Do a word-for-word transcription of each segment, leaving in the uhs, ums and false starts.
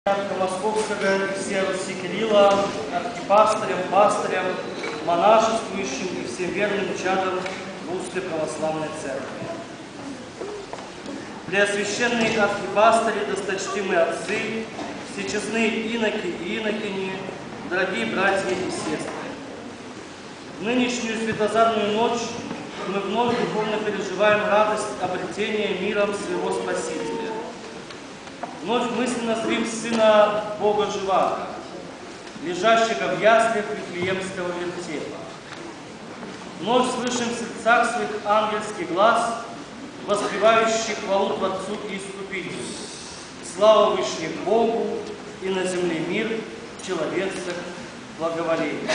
Московского и всей Руси Кирилла, архипастырям, пастырям, монашествующим и всем верным чадам Русской Православной Церкви. Преосвященные архипастыри, досточтимые отцы, всечестные иноки и инокини, дорогие братья и сестры. В нынешнюю светозарную ночь мы вновь духовно переживаем радость обретения миром своего Спасителя. Вновь мысленно зрим Сына Бога Живаго, лежащего в яслях Вифлеемского вертепа. Вновь слышим в сердцах своих ангельский глаз, воспевающий хвалу Творцу и Искупителю. Слава Вышних Богу, и на земле мир, в человецах благоволение.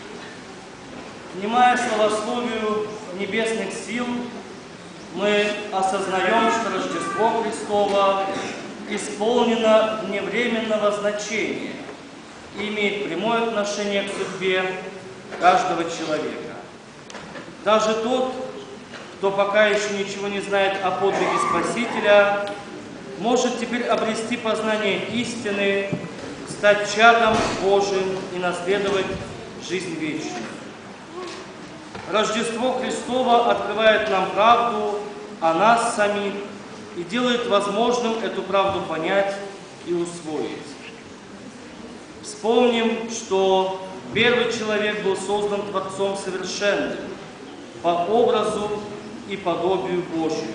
Внимая славословию небесных сил, мы осознаем, что Рождество Христово исполнено вневременного значения и имеет прямое отношение к судьбе каждого человека. Даже тот, кто пока еще ничего не знает о подвиге Спасителя, может теперь обрести познание истины, стать чадом Божиим и наследовать жизнь вечную. Рождество Христово открывает нам правду о нас самих и делает возможным эту правду понять и усвоить. Вспомним, что первый человек был создан Творцом Совершенным по образу и подобию Божию.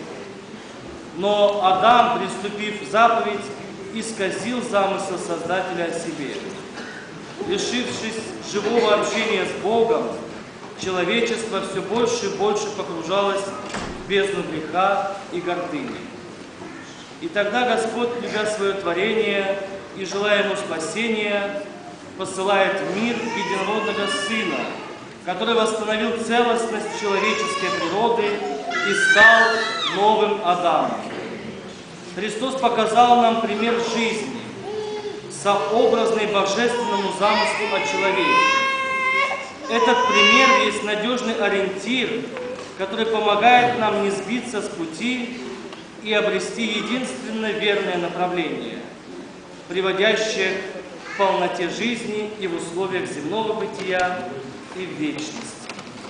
Но Адам, приступив заповедь, исказил замысел Создателя о себе. Лишившись живого общения с Богом, человечество все больше и больше погружалось в бездну греха и гордыни. И тогда Господь, любя свое творение и желая ему спасения, посылает в мир единородного Сына, который восстановил целостность человеческой природы и стал новым Адамом. Христос показал нам пример жизни, сообразный божественному замыслу о человеке. Этот пример есть надежный ориентир, который помогает нам не сбиться с пути и обрести единственно верное направление, приводящее к полноте жизни и в условиях земного бытия и в вечности.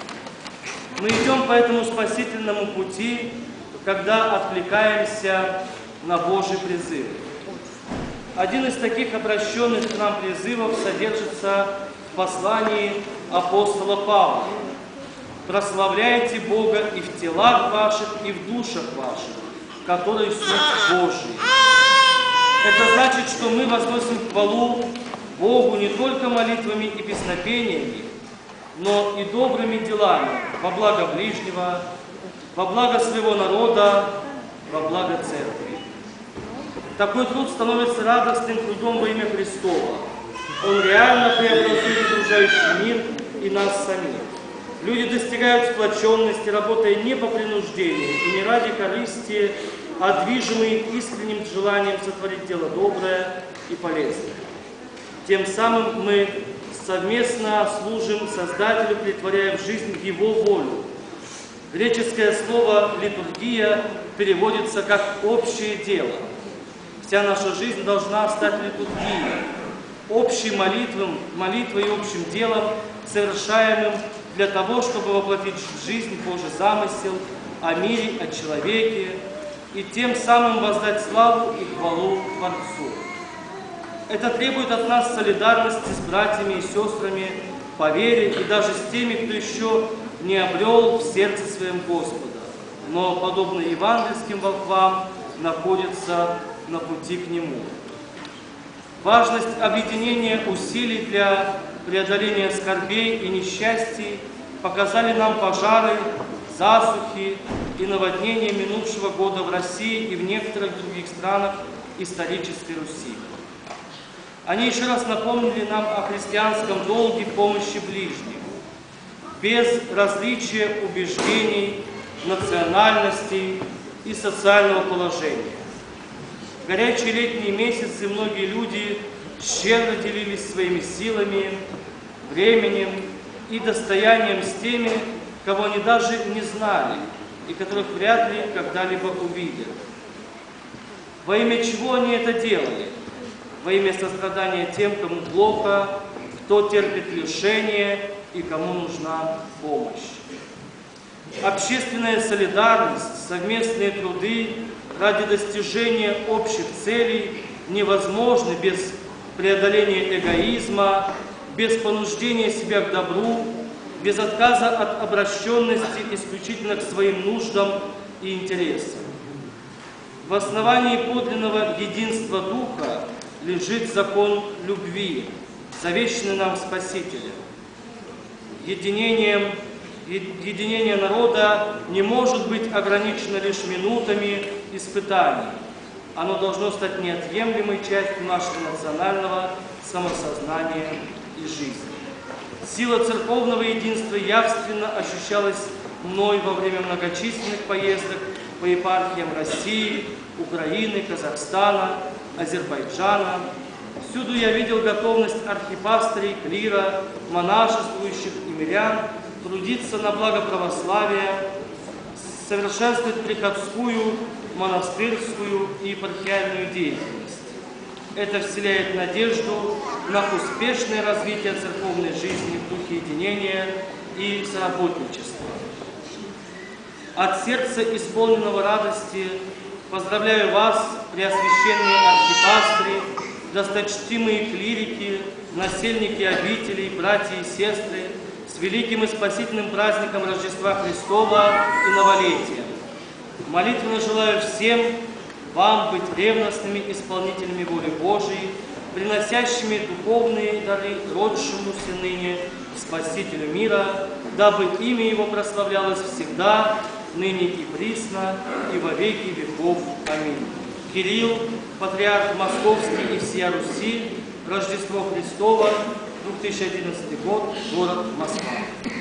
Мы идем по этому спасительному пути, когда откликаемся на Божий призыв. Один из таких обращенных к нам призывов содержится в послании апостола Павла. «Прославляйте Бога и в телах ваших, и в душах ваших, которые суть Божьи». Это значит, что мы возносим хвалу Богу не только молитвами и песнопениями, но и добрыми делами во благо ближнего, во благо своего народа, во благо церкви. Такой труд становится радостным трудом во имя Христова. Он реально преобразует окружающий мир и нас самих. Люди достигают сплоченности, работая не по принуждению и не ради корысти, а движимые искренним желанием сотворить дело доброе и полезное. Тем самым мы совместно служим Создателю, претворяя в жизнь Его волю. Греческое слово «литургия» переводится как «общее дело». Вся наша жизнь должна стать литургией, общей молитвой, молитвой и общим делом, совершаемым для того, чтобы воплотить в жизнь Божий замысел о мире, о человеке, и тем самым воздать славу и хвалу Творцу. Это требует от нас солидарности с братьями и сестрами по вере и даже с теми, кто еще не обрел в сердце своем Господа, но, подобно евангельским волхвам, находится на пути к Нему. Важность объединения усилий для преодоления скорбей и несчастий показали нам пожары, засухи и наводнения минувшего года в России и в некоторых других странах исторической Руси. Они еще раз напомнили нам о христианском долге помощи ближним, без различия убеждений, национальностей и социального положения. В горячие летние месяцы многие люди щедро делились своими силами, временем и достоянием с теми, кого они даже не знали и которых вряд ли когда-либо увидят. Во имя чего они это делали? во имя сострадания тем, кому плохо, кто терпит лишение и кому нужна помощь. Общественная солидарность, совместные труды ради достижения общих целей невозможны без преодоления эгоизма, без понуждения себя к добру, без отказа от обращенности исключительно к своим нуждам и интересам. В основании подлинного единства Духа лежит закон любви, завещанный нам Спасителем. Единением, единение народа не может быть ограничено лишь минутами испытаний. Оно должно стать неотъемлемой частью нашего национального самосознания и жизни. Сила церковного единства явственно ощущалась мной во время многочисленных поездок по епархиям России, Украины, Казахстана, Азербайджана. Всюду я видел готовность архипастырей, клира, монашествующих и мирян трудиться на благо православия, совершенствовать приходскую, монастырскую и епархиальную деятельность. Это вселяет надежду на успешное развитие церковной жизни в духе единения и соработничества. От сердца, исполненного радости, поздравляю вас, преосвященные архипастыри, досточтимые клирики, насельники обителей, братья и сестры, с великим и спасительным праздником Рождества Христова и Новолетия. Молитвенно желаю всем вам быть ревностными исполнителями воли Божией, приносящими духовные дары родившемуся ныне Спасителю мира, дабы имя Его прославлялось всегда, ныне и присно, и во веки веков. Аминь. Кирилл, патриарх Московский и всея Руси, Рождество Христово, две тысячи одиннадцатый год, город Москва.